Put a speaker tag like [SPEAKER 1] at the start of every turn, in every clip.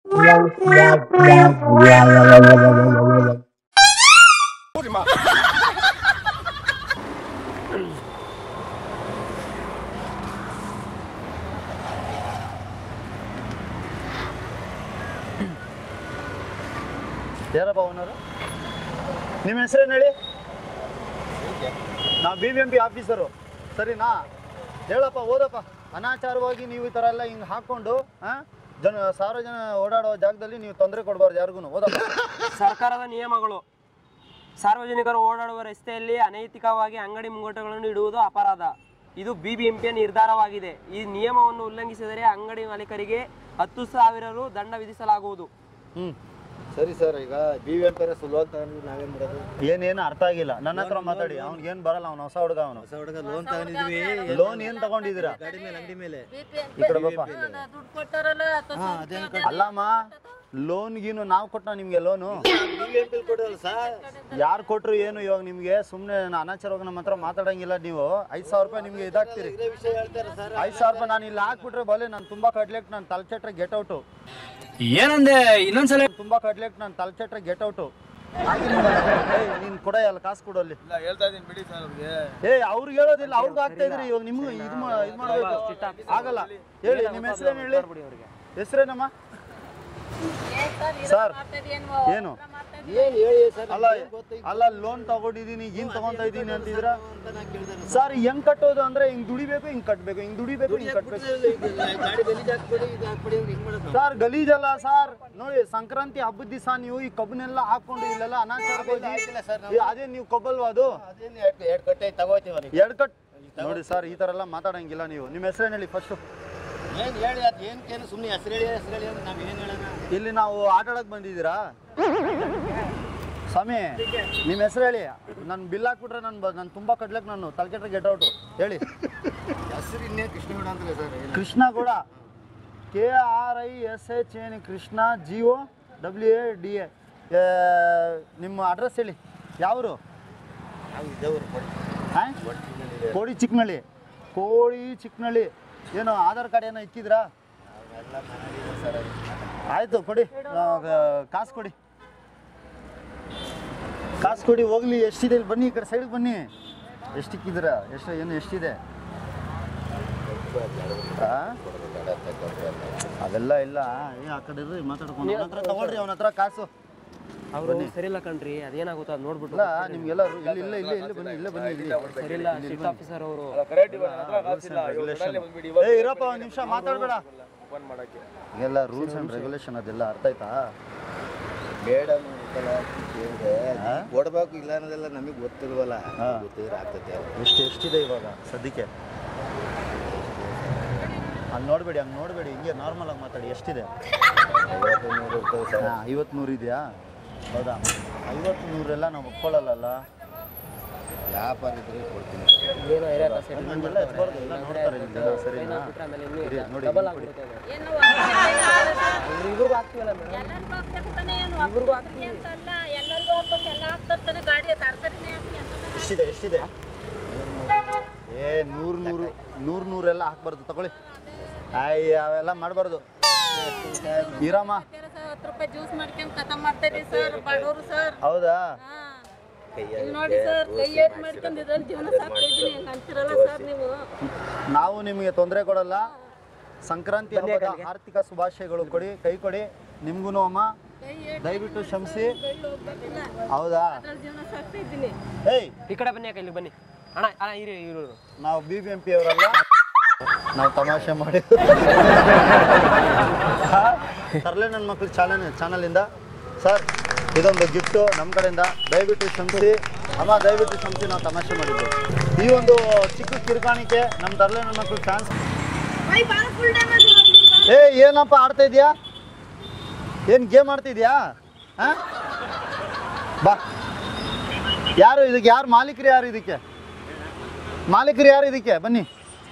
[SPEAKER 1] ಯಾರಪ್ಪ ಓನರು? ನಿಮ್ಮ ಹೆಸರೇನು ಹೇಳಿ? ನಾವು BBMP ಆಫೀಸರು, ಸರಿನಾ? ಹೇಳಪ್ಪ, ಓದಪ್ಪ. ಅನಾಚಾರವಾಗಿ ನೀವು ಈ ಥರ ಎಲ್ಲ ಹಿಂಗೆ ಹಾಕ್ಕೊಂಡು ಸಾವಿರ ಜನ ಓಡಾಡೋ ಜಾಗದಲ್ಲಿ ನೀವು ತೊಂದರೆ ಕೊಡಬಾರ್ದು ಯಾರಿಗೂ. ಓದಪ್ಪ.
[SPEAKER 2] ಸರ್ಕಾರದ ನಿಯಮಗಳು. ಸಾರ್ವಜನಿಕರು ಓಡಾಡುವ ರಸ್ತೆಯಲ್ಲಿ ಅನೈತಿಕವಾಗಿ ಅಂಗಡಿ ಮುಂಗಟ್ಟುಗಳನ್ನು ಇಡುವುದು ಅಪರಾಧ. ಇದು BBMPಯ ನಿರ್ಧಾರವಾಗಿದೆ. ಈ ನಿಯಮವನ್ನು ಉಲ್ಲಂಘಿಸಿದರೆ ಅಂಗಡಿ ಮಾಲೀಕರಿಗೆ 10,000 ರು ದಂಡ ವಿಧಿಸಲಾಗುವುದು.
[SPEAKER 1] ಸರಿ ಸರ್, ಈಗ BBMP ಲೋನ್ ತಗೊಂಡ್ವಿ, ನಾವೇನು ಮಾಡೋದು? ಏನೇನು ಅರ್ಥ ಆಗಿಲ್ಲ. ನನ್ನ ಹತ್ರ ಮಾತಾಡಿ. ಅವ್ನಿಗೇನು ಬರಲ್ಲ, ಅವ್ನು ಹೊಸ ಹುಡುಗ. ಲೋನ್ ತಗೊಂಡಿದ್ವಿ. ಲೋನ್ ಏನು ತಗೊಂಡಿದ್ದೀರಾ? ಗಾಡಿ ಮೇಲೆ, ಅಂಗಡಿ ಮೇಲೆ. ಈ ಕಡೆ ಬಾಪ. ಅಲ್ಲಮ್ಮ, ಲೋನ್ಗೀನು ನಾವು ಕೊಟ್ಟ ನಿಮಗೆ ಲೋನು? ಯಾರು ಕೊಟ್ರು ಏನು? ಇವಾಗ ನಿಮಗೆ ಸುಮ್ಮನೆ ಅನಾಚಾರವಾಗಿ ನಮ್ಮ ಹತ್ರ ಮಾತಾಡಂಗಿಲ್ಲ. ನೀವು 5,000 ರೂಪಾಯಿ ನಿಮಗೆ ಇದಾಗ್ತೀರಿ. 5,000 ರೂಪಾಯಿ ನಾನು ಇಲ್ಲಿ ಹಾಕ್ಬಿಟ್ರೆ ಬಲೆ ನಾನು ತುಂಬಾ ಕಡ್ಲೆಕ್ ನಾನು ತಲೆಚಟ್ರೆ ಗೆಟ್ ಔಟು.
[SPEAKER 2] ಏನಂದೆ? ಇನ್ನೊಂದ್ಸಲ
[SPEAKER 1] ತುಂಬಾ ಕಡ್ಲೆಕ್ ನಾನು ತಲೆಚಟ್ರೆ ಗೆಟ್ ಔಟು. ನೀನ್ ಕೊಡ, ಅಲ್ಲ ಕಾಸು ಕೊಡಲ್ಲಿ. ಅವ್ರಿಗೆ ಹೇಳೋದಿಲ್ಲ, ಅವ್ರಿಗೆ ಆಗ್ತಾ ಇದ್ರಿ. ಇವಾಗ ನಿಮ್ಗೆ ಇದು ಮಾಡಬೇಕು ಆಗಲ್ಲ. ಹೇಳಿ, ನಿಮ್ಮ ಹೆಸರೇನು ಹೇಳಿ? ಹೆಸರೇನಮ್ಮ? ಸರ್ ಏನು? ಅಲ್ಲ, ಲೋನ್ ತಗೊಂಡಿದ್ದೀನಿ, ಹಿಂಗ್ ತಗೊಂತ ಇದ್ದೀನಿ ಅಂತಿದ್ರ ಸರ್. ಹೆಂಗ್ ಕಟ್ಟೋದು ಅಂದ್ರೆ ಹಿಂಗ್ ದುಡಿಬೇಕು, ಹಿಂಗ್ ಕಟ್ಬೇಕು, ಹಿಂಗ್ ದುಡಿಬೇಕು, ಹಿಂಗ್ ಕಟ್ಬೇಕು. ಸರ್ ಗಲೀಜಲ್ಲ ಸರ್. ನೋಡಿ, ಸಂಕ್ರಾಂತಿ ಹಬ್ಬದ ದಿವಸ ನೀವು ಈ ಕಬ್ಬನೆಲ್ಲ ಹಾಕೊಂಡು ಇಲ್ಲೆಲ್ಲ ಅನಾಚಾರ ಅದೇ ನೀವು ಕಬ್ಬಲ್ವಾ ಅದು? 2 ಕಟ್ ನೋಡಿ ಸರ್, ಈ ತರ ಎಲ್ಲ ಮಾತಾಡಂಗಿಲ್ಲ ನೀವು. ನಿಮ್ಮ ಹೆಸರೇನು ಹೇಳಿ ಫಸ್ಟ್? ಇಲ್ಲಿ ನಾವು ಆಟ ಆಡಕ್ ಬಂದಿದ್ದೀರಾ ಸ್ವಾಮಿ? ನಿಮ್ಮ ಹೆಸರು ಹೇಳಿ. ನಾನು ಬಿಲ್ ಹಾಕ್ಬಿಟ್ರೆ ನಾನು ತುಂಬಾ ಕಡ್ಲಕ್, ನಾನು ತಲೆಕೆಟ್ರೆ ಗೆಟ್ ಔಟು. ಹೇಳಿ. Krishnagowda, KRISH, Krishna, GOWADA. ನಿಮ್ಮ ಅಡ್ರೆಸ್ ಹೇಳಿ. ಯಾವರು? ಕೋಡಿ ಚಿಕ್ಕನಳ್ಳಿ. ಕೋಡಿ ಚಿಕ್ಕನಳ್ಳಿ. ಏನು ಆಧಾರ್ ಕಾರ್ಡ್ ಏನೋ ಇಕ್ಕಿದ್ರಾ? ಆಯ್ತು, ಕೊಡಿ, ಕಾಸು ಕೊಡಿ, ಕಾಸು ಕೊಡಿ. ಹೋಗ್ಲಿ, ಎಷ್ಟಿದೆ ಇಲ್ಲಿ ಬನ್ನಿ, ಈ ಕಡೆ ಸೈಡ್ಗೆ ಬನ್ನಿ. ಎಷ್ಟಿಕ್ಕಿದ್ದೀರಾ? ಎಷ್ಟಿದೆ? ಅದೆಲ್ಲ ಇಲ್ಲ. ಆ ಕಡೆ ಮಾತಾಡ್ಕೊಂಡು ಅವನ ಹತ್ರ ತಗೊಳ್ರಿ, ಅವನ ಹತ್ರ ಕಾಸು.
[SPEAKER 2] ಅವರು ಸರಿಲ್ಲ ಕಣ್ರಿ, ಅದೇನಾಗುತ್ತೋ ಅದು ನೋಡ್ಬಿಟ್ಟು.
[SPEAKER 1] ನಿಮ್ಗೆಲ್ಲ ಇಲ್ಲಿ ಬನ್ನಿ.
[SPEAKER 2] ಸರಿಲ್ಲ, ಸ್ಟ್ರಿಕ್ಟ್ ಆಫೀಸರ್ ಅವರು.
[SPEAKER 1] ಇರಪ್ಪ, ಒಂದು ನಿಮಿಷ ಮಾತಾಡ್ಬೇಡ. ಎಲ್ಲ ರೂಲ್ಸ್ ಅಂಡ್ ರೆಗ್ಯುಲೇಷನ್ ಅದೆಲ್ಲ ಅರ್ಥ ಆಯ್ತಾ? ಬೇಡ ಕೊಡ್ಬೇಕು, ಇಲ್ಲ ಅನ್ನೋದೆಲ್ಲ ನಮಗೆ ಗೊತ್ತಿಲ್ವಲ್ಲ. ಆಗ್ತೈತೆ. ಎಷ್ಟಿದೆ ಇವಾಗ ಸದ್ಯಕ್ಕೆ? ಹಂಗೆ ನೋಡಬೇಡಿ, ಹಿಂಗೆ ನಾರ್ಮಲ್ ಆಗಿ ಮಾತಾಡಿ. ಎಷ್ಟಿದೆ? 50-100 ಇದೆಯಾ? ಹೌದಾ? 50-100 ನಾವು ಒಪ್ಕೊಳ್ಳಲ್ಲ. ವ್ಯಾಪಾರ ಇದ್ರೆ ಕೊಡ್ತೀನಿ. ಸರಿನಾ? ಎಷ್ಟಿದೆ? 100 ಎಲ್ಲ ಹಾಕ್ಬಾರ್ದು, ತಗೊಳ್ಳಿ. ಅವೆಲ್ಲ ಮಾಡಬಾರ್ದು. ಇರಮ್ಮ,
[SPEAKER 3] 10 ರೂಪಾಯಿ ಜ್ಯೂಸ್ ಮಾಡ್ಕೊಂಡು ಖತಮ್ ಮಾಡ್ತೀರಿ ಸರ್, ಬಡವರು ಸರ್.
[SPEAKER 1] ಹೌದಾ?
[SPEAKER 3] ನೋಡಿ ಸರ್, ಕೈ ಏಟ್ ಮಾಡ್ಕೊಂಡಿದ್ರೆ ಜೀವನ ಸಾಕ್ತಾ ಇದ್ದೀನಿ ಅಂತಿರಲ್ಲ ಸರ್ ನೀವು.
[SPEAKER 1] ನಾವು ನಿಮಗೆ ತೊಂದರೆ ಕೊಡಲ್ಲ. ಸಂಕ್ರಾಂತಿ ಹಬ್ಬದ ಆರ್ಥಿಕ ಶುಭಾಶಯಗಳು. ಕೊಡಿ, ಕೈ ಕೊಡಿ. ನಿಮ್ಗೂ ಅಮ್ಮ ದಯವಿಟ್ಟು ಕ್ಷಮಿಸಿ. ಹೌದಾ?
[SPEAKER 3] ಜೀವನ ಸಾಕ್ತಾ ಇದ್ದೀನಿ.
[SPEAKER 1] ಏಯ್,
[SPEAKER 2] ಈ ಕಡೆ ಬನ್ನಿ, ಇಲ್ಲಿ ಬನ್ನಿ ಅಣ್ಣ. ಇರು.
[SPEAKER 1] ನಾವು BBMP ಅವರಲ್ಲ, ನಾವು ತಮಾಷೆ ಮಾಡಿ ತರಲೆ ನನ್ನ ಮಕ್ಕಳು ಚಾನಲಿಂದ ಸರ್, ಇದೊಂದು ಗಿಫ್ಟು ನಮ್ಮ ಕಡೆಯಿಂದ. ದಯವಿಟ್ಟು ಕ್ಷಮಿಸಿ ಅಮ್ಮ, ದಯವಿಟ್ಟು ಕ್ಷಮಿಸಿ. ನಾವು ತಮಾಷೆ ಮಾಡಿದ್ದು. ಈ ಒಂದು ಚಿಕ್ಕ ಕಿರುಕಾಣಿಕೆ ನಮ್ಮ ತರಲೆ ನನ್ನ ಮಕ್ಕಳು ಫ್ಯಾನ್ಸ್. ಏನಪ್ಪ ಆಡ್ತಾ ಇದೆಯಾ? ಏನು ಗೇಮ್ ಆಡ್ತಿದ್ಯಾ? ಹಾಂ, ಬಾ. ಯಾರು ಇದಕ್ಕೆ? ಯಾರು ಮಾಲೀಕರು? ಯಾರು ಇದಕ್ಕೆ? ಬನ್ನಿ.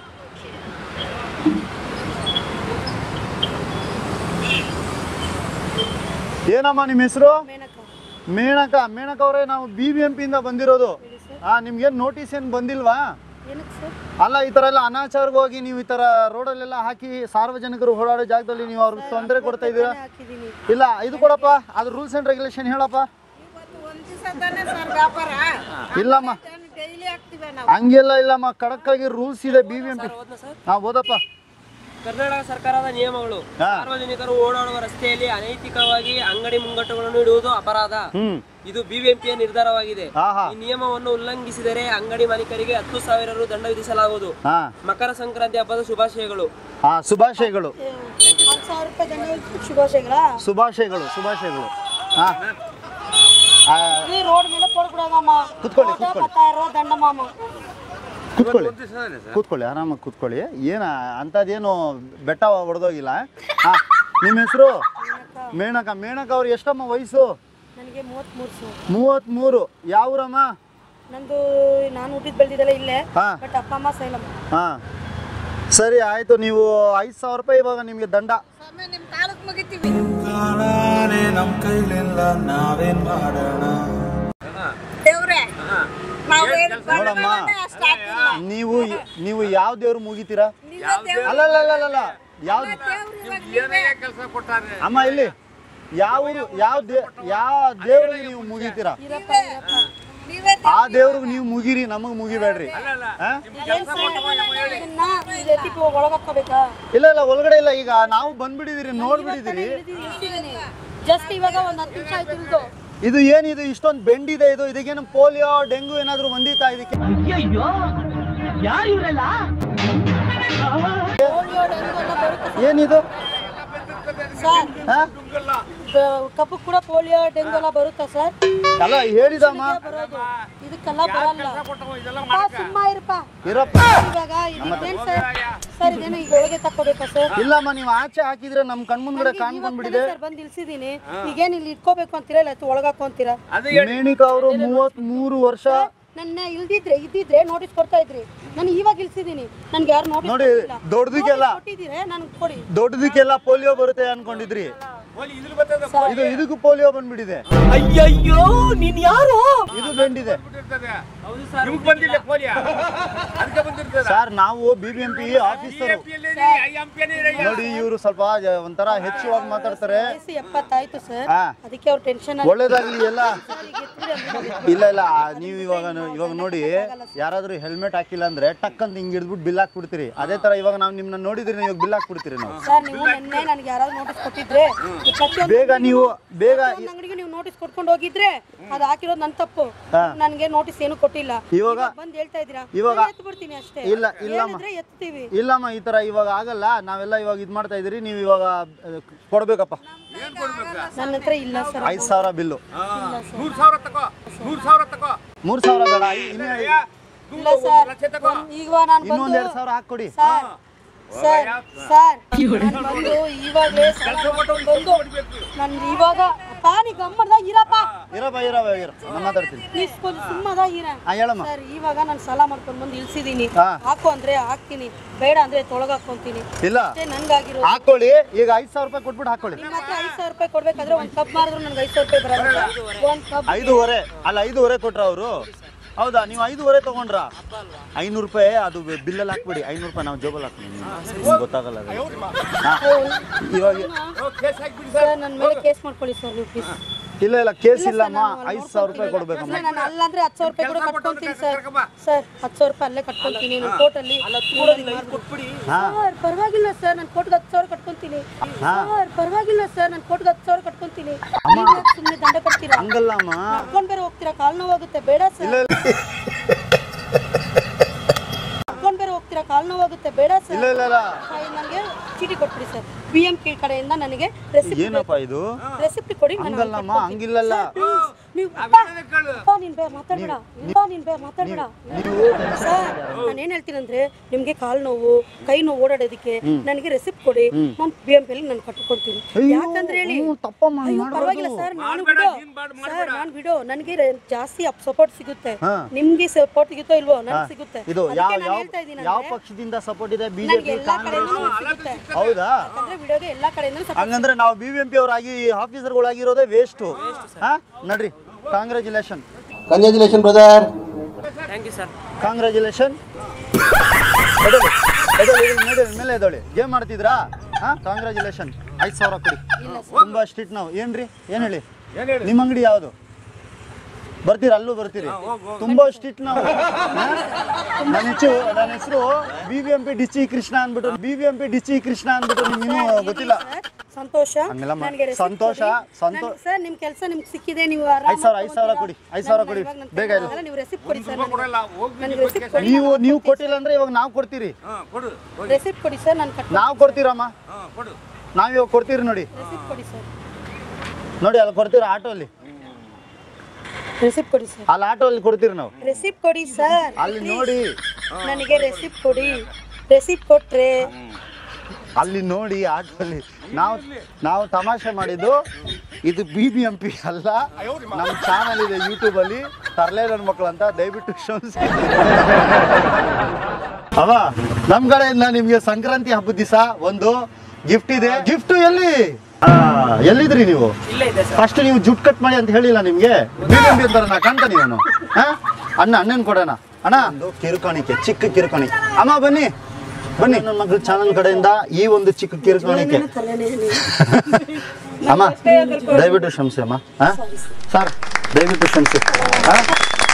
[SPEAKER 1] ಏನಮ್ಮ ನಿಮ್ಮ ಹೆಸರು? ಮೇನಕ. ಅವರೇ, ನಾವು BBMP ಇಂದ ಬಂದಿರೋದು. ನಿಮ್ಗೇನು ನೋಟಿಸ್ ಏನು ಬಂದಿಲ್ವಾ?
[SPEAKER 3] ಏನಕ್ಕೆ ಸರ್?
[SPEAKER 1] ಅಲ್ಲ ಈ ತರ ಎಲ್ಲ ಅನಾಚಾರವಾಗಿ ನೀವು ಈ ತರ ರೋಡಲ್ಲೆಲ್ಲ ಹಾಕಿ ಸಾರ್ವಜನಿಕರು ಓಡಾಡೋ ಜಾಗದಲ್ಲಿ ನೀವು ಅವ್ರಿಗೆ ತೊಂದರೆ ಕೊಡ್ತಾ ಇದ್ದೀರಾ.
[SPEAKER 3] ಹಾಕಿದ್ದೀನಿ.
[SPEAKER 1] ಇಲ್ಲ ಇದು ಕೊಡಪ್ಪ, ಅದು ರೂಲ್ಸ್ ಅಂಡ್ ರೆಗ್ಯುಲೇಷನ್ ಹೇಳಪ್ಪ.
[SPEAKER 3] ಒಂದು ದಿವಸ ತಾನೇ ಸರ್ ವ್ಯಾಪಾರ.
[SPEAKER 1] ಇಲ್ಲಮ್ಮ
[SPEAKER 3] ಡೈಲಿ ಹಾಕ್ತೀವಿ ನಾವು.
[SPEAKER 1] ಹಂಗೆಲ್ಲ ಇಲ್ಲಮ್ಮ, ಖಡಕ್ ಆಗಿ ರೂಲ್ಸ್ ಇದೆ BBMP. ಹಾ ಓದಪ್ಪ.
[SPEAKER 2] ಕರ್ನಾಟಕ ಸರ್ಕಾರದ ನಿಯಮಗಳು.
[SPEAKER 1] ಹಾ.
[SPEAKER 2] ಸಾರ್ವಜನಿಕರು ಓಡಾಡುವ ರಸ್ತೆಯಲ್ಲಿ ಅನೈತಿಕವಾಗಿ ಅಂಗಡಿ ಮುಂಗಟ್ಟುಗಳನ್ನು ಇಡುವುದು ಅಪರಾಧ. ಇದು BBMPಯ ನಿರ್ಧಾರವಾಗಿದೆ.
[SPEAKER 1] ಆಹಾ.
[SPEAKER 2] ಈ ನಿಯಮವನ್ನು ಉಲ್ಲಂಘಿಸಿದರೆ ಅಂಗಡಿ ಮಾಲೀಕರಿಗೆ 10,000 ರು ದಂಡ ವಿಧಿಸಲಾಗುವುದು.
[SPEAKER 1] ಹಾ
[SPEAKER 2] ಮಕರ ಸಂಕ್ರಾಂತಿ ಹಬ್ಬದ ಶುಭಾಶಯಗಳು.
[SPEAKER 1] ಹಾ ಶುಭಾಶಯಗಳು.
[SPEAKER 3] 10,000 ರೂಪಾಯಿ ದಂಡ ಶುಭಾಶಯಗಳ.
[SPEAKER 1] ಶುಭಾಶಯಗಳು. ಹಾ
[SPEAKER 3] ಈ ರೋಡ್ ಮೇಲೆ ಕೊಡ್ಬಿಡೋದಮ್ಮ.
[SPEAKER 1] ಕೂತ್ಕೊಳ್ಳಿ.
[SPEAKER 3] ದಂಡ ಮಾಮ.
[SPEAKER 1] ಕೂತ್ಕೊಳ್ಳಿ ಆರಾಮಾಗಿ ಕೂತ್ಕೊಳ್ಳಿ. ಏನ ಅಂಥದ್ದೇನು ಬೆಟ್ಟ ಹೊಡೆದೋಗಿಲ್ಲ. ಹಾ ನಿಮ್ಮ ಹೆಸರು? ಮೇಣಕ ಅವ್ರು ಎಷ್ಟಮ್ಮ ವಯಸ್ಸು?
[SPEAKER 3] ನನಗೆ 33 ಸರ್.
[SPEAKER 1] 33. ಯಾವ ಊರಮ್ಮ?
[SPEAKER 3] ನಂದು ನಾನು ಹುಟ್ಟಿದ್ ಬೆಳೆದಿದ್ದೆಲ್ಲ ಇಲ್ಲೇ.
[SPEAKER 1] ಹಾ.
[SPEAKER 3] ಬಟ್ ಅಪ್ಪ ಅಮ್ಮ ಸೈಲಂ.
[SPEAKER 1] ಹಾ ಸರಿ ಆಯ್ತು. ನೀವು 5,000 ರೂಪಾಯಿ ಇವಾಗ ನಿಮಗೆ ದಂಡ.
[SPEAKER 3] ನಿಮ್ಮ ಕಾಲಕ್ಕೆ ಮುಗಿತೀವಿ.
[SPEAKER 4] ನಮ್ಮ ಕೈಲಿಲ್ಲ ನಾವೇನ್ ಮಾಡೋಣ.
[SPEAKER 3] ದೇವ್ರೆ
[SPEAKER 1] ನೋಡಮ್ಮ, ನೀವು ಯಾವ ದೇವ್ರು ಮುಗಿತೀರಾ? ಅಲ್ಲ ಯಾವ ಅಮ್ಮ ಇಲ್ಲಿ ಯಾವ ದೇವ್ರಿಗೆ ನೀವು ಮುಗಿತೀರಾ? ಆ ದೇವ್ರಿಗೆ ನೀವು ಮುಗಿರಿ, ನಮಗ್ ಮುಗಿಬೇಡ್ರಿ. ಇಲ್ಲ ಒಳಗಡೆ ಇಲ್ಲ. ಈಗ ನಾವು ಬಂದ್ಬಿಟ್ಟಿದಿರಿ, ನೋಡ್ಬಿಟ್ಟಿದಿರಿ.
[SPEAKER 3] ಜಸ್ಟ್ ಇವಾಗ ಒಂದು 10 ನಿಮಿಷ ಆಯ್ತು.
[SPEAKER 1] ಇದು ಏನಿದು ಇಷ್ಟೊಂದು ಬೆಂಡಿದೆ? ಇದಕ್ಕೇನು ಪೋಲಿಯೋ ಡೆಂಗು ಏನಾದ್ರು ಬಂದಿತ್ತಾ ಇದಕ್ಕೆ? ಏನಿದು
[SPEAKER 3] ಸರ್? ಕಪ್ಪು ಕೂಡ ಪೋಲಿಯೋ ಡೆಂಗು ಎಲ್ಲ ಬರುತ್ತಾ ಸರ್?
[SPEAKER 1] ಅಲ್ಲ ಹೇಳಿದಮ್ಮ.
[SPEAKER 3] ಇದಕ್ಕೆಲ್ಲ ಬರಲ್ಲ. ಸುಮ್ಮ
[SPEAKER 1] ಇರಪ್ಪ.
[SPEAKER 3] ಇವಾಗ ಇದೇನು ಸರ್? ಇದೇನು ಈಗ ಒಳಗೆ ತಕ್ಕೋಬೇಕಾ ಸರ್?
[SPEAKER 1] ಇಲ್ಲಮ್ಮ, ನೀವು ಆಚೆ ಹಾಕಿದ್ರೆ ನಮ್ ಕಣ್ಮುಂದ್ಗಡೆ ಕಾಣ್ಕೊಂಡ್ಬಿಟ್ಟಿದೆ.
[SPEAKER 3] ಸರ್ ಬಂದು ಇಲ್ಸಿದೀನಿ. ಈಗೇನು ಇಲ್ಲಿ ಇಟ್ಕೋಬೇಕು ಅಂತೀರಾ ಇಲ್ಲ ಒಳಗಾಕೊಂತೀರಾ?
[SPEAKER 1] ಮೇಣಿಕಾ ಅವರು 33 ವರ್ಷ.
[SPEAKER 3] ನನ್ನ ಇದ್ದಿದ್ರೆ ನೋಟಿಸ್ ಕೊಡ್ತಾ ಇದ್ರಿ. ನಾನು ಇವಾಗ ಇಲ್ಸಿದೀನಿ. ನನ್ಗೆ ಯಾರು ನೋಟಿಸ್
[SPEAKER 1] ನೋಡಿ, ದೊಡ್ಡದಕ್ಕೆಲ್ಲ
[SPEAKER 3] ಕೊಟ್ಟಿದ್ದೀರಾ? ನನಗೆ ಕೊಡಿ.
[SPEAKER 1] ದೊಡ್ಡದಕ್ಕೆಲ್ಲ ಪೋಲಿಯೋ ಬರುತ್ತೆ ಅನ್ಕೊಂಡಿದ್ರಿ. ಇದಕ್ಕೂ ಪೋಲಿಯೋ ಬಂದ್ಬಿಟ್ಟಿದೆ.
[SPEAKER 2] ಅಯ್ಯಯ್ಯೋ ನೀನ್ ಯಾರು?
[SPEAKER 1] ಇದು ಬೆಂಡಿದೆ ಸರ್. ನಾವು BBMP ಆಫೀಸರ್ ನೋಡಿ, ಇವರು ಸ್ವಲ್ಪ ಒಂಥರ ಹೆಚ್ಚುವಾಗಿ ಮಾತಾಡ್ತಾರೆ.
[SPEAKER 3] 70 ಆಯ್ತು ಸರ್. ಅದಕ್ಕೆ ಅವ್ರ ಟೆನ್ಷನ್.
[SPEAKER 1] ಒಳ್ಳೇದಾಗ್ಲಿ ಎಲ್ಲ. ಇಲ್ಲ ನೀವು ಇವಾಗ ನೋಡಿ, ಯಾರಾದ್ರೂ ಹೆಲ್ಮೆಟ್ ಹಾಕಿಲ್ಲ ಅಂದ್ರೆ ಟಕ್ ಅಂತ ಹಿಂಗ್ ಹಿಡಿದ್ಬಿಟ್ಟು ಬಿಲ್ ಹಾಕ್ಬಿಡ್ತೀರಿ. ಅದೇ ತರ ಇವಾಗ ನಾವು ನಿಮ್ನ ನೋಡಿದ್ರಿ, ಇವಾಗ ಬಿಲ್ ಹಾಕ್ಬಿಡ್ತೀರಿ ನಾವು.
[SPEAKER 3] ಸರ್ ನೀವು ನಿನ್ನೆ ನನಗೆ ಯಾರಾದ್ರೂ ನೋಟಿಸ್ ಕೊಟ್ಟಿದ್ರೆ
[SPEAKER 1] ಬೇಗ
[SPEAKER 3] ಅಂಗಡಿಗೆ ನೀವು ನೋಟಿಸ್ ಕೊಟ್ಕೊಂಡು ಹೋಗಿದ್ರೆ ಅದು ಹಾಕಿರೋದು ನನ್ನ ತಪ್ಪು. ನನಗೆ ನೋಟಿಸ್ ಏನು ಕೊಟ್ಟಿಲ್ಲ.
[SPEAKER 1] ಇವಾಗ
[SPEAKER 3] ಬಂದು ಹೇಳ್ತಾ ಇದ್ದೀರಾ?
[SPEAKER 1] ಇವಾಗ
[SPEAKER 3] ಎತ್ಬಿಡ್ತೀನಿ ಅಷ್ಟೇ.
[SPEAKER 1] ಇಲ್ಲಮ್ಮ
[SPEAKER 3] ಎತ್ತೀವಿ.
[SPEAKER 1] ಇಲ್ಲಮ್ಮ, ಈ ತರ ಇವಾಗ ಆಗಲ್ಲ. ನಾವೆಲ್ಲ ಇವಾಗ ಇದ್ ಮಾಡ್ತಾ ಇದೀರಿ. ನೀವು ಇವಾಗ ಕೊಡ್ಬೇಕಪ್ಪ.
[SPEAKER 3] ನನ್ನ ಹತ್ರ ಇಲ್ಲ ಸರ್.
[SPEAKER 1] 5,000 ಬಿಲ್ಲು.
[SPEAKER 4] 3,000 ತಗೋ.
[SPEAKER 1] 3,000 ಬೇಡ.
[SPEAKER 3] ಇಲ್ಲ ಸರ್. ಈಗ ನಾನು
[SPEAKER 1] ಇನ್ನೊಂದ್ 2,000 ಹಾಕೊಡಿ.
[SPEAKER 3] ಸರ್ ನಾನು ಬಂದು ಇವಾಗಲೇ ನಾನು ಇವಾಗ ಪಾನಿ ಗಮ್ಮದ ಇರಪ್ಪ
[SPEAKER 1] ನಾನು ಮಾತಾಡ್ತೀನಿ.
[SPEAKER 3] ಪ್ಲೀಸ್ ಕೊಂಚ ಸುಮ್ಮದ ಇರ.
[SPEAKER 1] ಹೇಳಮ್ಮ.
[SPEAKER 3] ಸರ್ ಇವಾಗ ನಾನು ಸಾಲ ಮಾಡ್ಕೊಂಡು ಬಂದು ಇಳಿಸಿದೀನಿ. ಹಾಕು ಅಂದ್ರೆ ಹಾಕ್ತೀನಿ, ಬೇಡ ಅಂದ್ರೆ ತೊಳಗಾಕೊಂತೀನಿ.
[SPEAKER 1] ಇಲ್ಲ
[SPEAKER 3] ನನ್ಗಾಗಿರೋ
[SPEAKER 1] ಹಾಕೊಳ್ಳಿ. ಈಗ 5,000 ರೂಪಾಯಿ ಕೊಟ್ಬಿಟ್ಟು ಹಾಕೊಳ್ಳಿ.
[SPEAKER 3] ನಿಮ್ಮ ಹತ್ರ 5,000 ರೂಪಾಯಿ ಕೊಡ್ಬೇಕಾದ್ರೆ ಒಂದ್ ಕಪ್ ಮಾರಿದ್ರು ನನಗೆ 5,000 ರೂಪಾಯಿ ಬರಲ್ಲ. ಒಂದ್ ಕಪ್
[SPEAKER 1] 5,500 ಅಲ್ಲ 5,500 ಕೊಟ್ರ ಅವರು. ಹೌದಾ? ನೀವು 5,500 ತಗೊಂಡ್ರಾ? 500 ರೂಪಾಯಿ ಅದು ಬಿಲ್ಲಲ್ಲಿ ಹಾಕ್ಬಿಡಿ. 500 ರೂಪಾಯಿ ನಾವು ಜೋಬಲ್ಲಿ ಹಾಕ್ತೀವಿ. ಗೊತ್ತಾಗಲ್ಲ ಇವಾಗ.
[SPEAKER 3] ಸರ್ ನನ್ನ ಮೇಲೆ ಕೇಸ್ ಮಾಡ್ಕೊಳ್ಳಿ ಸರ್ ನೀವು ಪ್ಲೀಸ್.
[SPEAKER 1] ಇಲ್ಲ ಕೇಸ್ ಇಲ್ಲಮ್ಮ. 5,000 ರೂಪಾಯಿ ಕೊಡ್ಬೇಕಮ್ಮ.
[SPEAKER 3] ನಾನು ಅಲ್ಲ ಅಂದ್ರೆ 10,000 ರೂಪಾಯಿ ಕೂಡ ಕಟ್ಕೊಂತೀನಿ ಸರ್. 10,000 ರೂಪಾಯಿ ಅಲ್ಲೇ ಕಟ್ಕೊಂತೀನಿ. ನಾನು ಕೋರ್ಟಲ್ಲಿ ಸರ್ ಪರವಾಗಿಲ್ಲ ಸರ್. ನಾನು ಕೋರ್ಟ್ಗೆ 10,000 ಕಟ್ಕೊಂತೀನಿ ಸರ್. ಪರವಾಗಿಲ್ಲ ಸರ್. ನಾನು ಕೋರ್ಟ್ಗೆ 10,000 ಕಟ್ಕೊಂತೀನಿ. ಸುಮ್ಮನೆ ದಂಡ ಕಟ್ತೀರಾ?
[SPEAKER 1] ಹಂಗಲ್ಲಮ್ಮ.
[SPEAKER 3] ಕರ್ಕೊಂಡ್ ಬೇರೆ ಹೋಗ್ತೀರಾ? ಕಾಲ್ ನೋವಾಗುತ್ತೆ. ಬೇಡ ಸರ್. ಕರ್ಕೊಂಡ್ ಬೇರೆ ಹೋಗ್ತೀರಾ? ಕಾಲ್ ನೋವಾಗುತ್ತೆ. ಬೇಡ ಸರ್. ನನಗೆ ಚೀಟಿ ಕೊಟ್ಬಿಡಿ ಸರ್. BMP ಕಡೆಯಿಂದ ನನಗೆ ರೆಸಿಪ್ಟ್ ಕೊಡಿ.
[SPEAKER 1] ಹಂಗಲ್ಲಮ್ಮ, ಹಂಗಿಲ್ಲಲ್ಲ.
[SPEAKER 3] ನೀನ್ ಮಾತಾಡ್ಬೇಡ. ಸರ್ ನಾನು ಏನ್ ಹೇಳ್ತೀನಿ ಅಂದ್ರೆ, ನಿಮ್ಗೆ ಕಾಲ್ ನೋವು ಕೈ ನೋವು ಓಡಾಡೋದಕ್ಕೆ ನನಗೆ ರೆಸಿಪ್ಟ್ ಕೊಡಿ. ನಾನು BMP ನಾನು ಕಟ್ಕೊಂತೀನಿ. ಯಾಕಂದ್ರೆ ಹೇಳಿ ಪರವಾಗಿಲ್ಲ ಸರ್. ನಾನು ಬಿಡು ನನಗೆ ಜಾಸ್ತಿ ಸಪೋರ್ಟ್ ಸಿಗುತ್ತೆ. ನಿಮ್ಗೆ ಸಪೋರ್ಟ್ ಸಿಗುತ್ತೋ ಇಲ್ವೋ? ನನಗೆ ಸಿಗುತ್ತೆ. ಹೇಳ್ತಾ ಇದ್ದೀನಿ
[SPEAKER 1] ಯಾವ ಪಕ್ಷದಿಂದ ಸಪೋರ್ಟ್ ಇದೆ? BJP, ಕಾಂಗ್ರೆಸ್? ಹೌದಾ?
[SPEAKER 3] ವಿಡಿಯೋಗೆ ಎಲ್ಲಾ ಕಡೆಯಿಂದ
[SPEAKER 1] ಹಂಗಂದ್ರೆ ನಾವು BBMP ಅವರಾಗಿ ಆಫೀಸರ್ಗಳಾಗಿರೋದೇ ವೇಸ್ಟ್. ನಡ್ರಿ. Congratulations.
[SPEAKER 5] Congratulations, brother.
[SPEAKER 2] Thank you, sir.
[SPEAKER 1] Congratulations. ಮೇಲೆ ಎದೊಳಿ ಗೇಮ್ ಮಾಡ್ತಿದ್ರಾ? ಹಾ, ಕಾಂಗ್ರ್ಯಾಚುಲೇಷನ್. 5,000 ಕೊಡಿ. ತುಂಬಾ ಸ್ಟ್ರಿಕ್ಟ್ ನಾವು. ಏನ್ರಿ ಏನ್ ಹೇಳಿ? ನಿಮ್ಮ ಅಂಗಡಿ ಯಾವುದು? ಬರ್ತೀರಾ? ಅಲ್ಲೂ ಬರ್ತೀರಿ? ತುಂಬಾ ಸ್ಟ್ರಿಕ್ಟ್ ನಾವು. ನನ್ನ ಹೆಸರು BBMP ಡಿಚಿ ಕೃಷ್ಣ ಅಂದ್ಬಿಟ್ಟು. BBMP ಡಿಚಿ ಕೃಷ್ಣ ಅಂದ್ಬಿಟ್ಟು ನಿಮ್ಗೆ ಗೊತ್ತಿಲ್ಲ.
[SPEAKER 3] ಸಂತೋಷ.
[SPEAKER 1] ಸಂತೋಷ
[SPEAKER 3] ಸರ್, ನಿಮ್ ಕೆಲಸ ನಿಮ್ಗೆ ಸಿಕ್ಕಿದೆ. ನೀವು
[SPEAKER 1] 5,000 ಕೊಡಿ. 5,000 ಕೊಡಿ ಬೇಗ.
[SPEAKER 3] ನೀವು ರೆಸಿಪ್ಟ್ ಕೊಡಿ ಸರ್.
[SPEAKER 1] ನೀವು ಕೊಟ್ಟಿಲ್ಲ ಅಂದ್ರೆ ಇವಾಗ ನಾವು ಕೊಡ್ತೀರಿ.
[SPEAKER 3] ರೆಸಿಪ್ಟ್ ಕೊಡಿ ಸರ್.
[SPEAKER 1] ನಾವು ಕೊಡ್ತೀರಮ್ಮ. ನಾವ್ ಇವಾಗ ಕೊಡ್ತೀರಿ ನೋಡಿ.
[SPEAKER 3] ರೆಸಿಪ್ಟ್ ಕೊಡಿ ಸರ್.
[SPEAKER 1] ನೋಡಿ ಅಲ್ಲಿ ಕೊಡ್ತೀರ ಆಟೋ ಅಲ್ಲಿ.
[SPEAKER 3] ರೆಸಿಪ್ಟ್ ಕೊಡಿ ಸರ್.
[SPEAKER 1] ಅಲ್ಲಿ ಆಟೋ ಅಲ್ಲಿ ಕೊಡ್ತೀರಿ ನಾವು.
[SPEAKER 3] ರೆಸಿಪ್ಟ್ ಕೊಡಿ ಸರ್.
[SPEAKER 1] ಅಲ್ಲಿ ನೋಡಿ.
[SPEAKER 3] ನನಗೆ ರೆಸಿಪ್ಟ್ ಕೊಡಿ. ರೆಸಿಪ್ಟ್ ಕೊಟ್ರೆ
[SPEAKER 1] ಅಲ್ಲಿ ನೋಡಿ ಆಟೋ ಅಲ್ಲಿ. ನಾವು ತಮಾಷೆ ಮಾಡಿದ್ದು. ಇದು BBMP ಅಲ್ಲ, ನಮ್ಮ ಚಾನಲ್ ಇದೆ ಯೂಟ್ಯೂಬ್ ಅಲ್ಲಿ, ತರ್ಲೆ ನನ್ನ ಮಕ್ಕಳು ಅಂತ. ದಯವಿಟ್ಟು ಕ್ಷಮಿಸಿ. ಅವ ನಮ್ ಕಡೆಯಿಂದ ನಿಮ್ಗೆ ಸಂಕ್ರಾಂತಿ ಹಬ್ಬದ ದಿವಸ ಒಂದು ಗಿಫ್ಟ್ ಇದೆ. ಗಿಫ್ಟ್ ಎಲ್ಲಿದ್ರಿ ನೀವು? ಫಸ್ಟ್ ನೀವು ಜುಟ್ ಕಟ್ ಮಾಡಿ ಅಂತ ಹೇಳಿಲ್ಲ ನಿಮ್ಗೆ? BBMP ಅಂತಾರ ನಾ ಕಾಣ್ತಾ ನೀವನು. ಅಣ್ಣನ್ ಕೊಡೋಣ ಅಣ್ಣ. ಕಿರುಕಾಣಿಕೆ, ಚಿಕ್ಕ ಕಿರುಕಾಣಿಕೆ. ಅಮ್ಮ ಬನ್ನಿ ನನ್ನ ಮಗಳ ಚಾನಲ್ ಕಡೆಯಿಂದ ಈ ಒಂದು ಚಿಕ್ಕ ಕಿರುಕಾಣಿಕೆ. ಅಮ್ಮ ದಯವಿಟ್ಟು ಕ್ಷಮಿಸಿ ಅಮ್ಮ. ಸರ್ ದಯವಿಟ್ಟು ಕ್ಷಮಿಸಿ.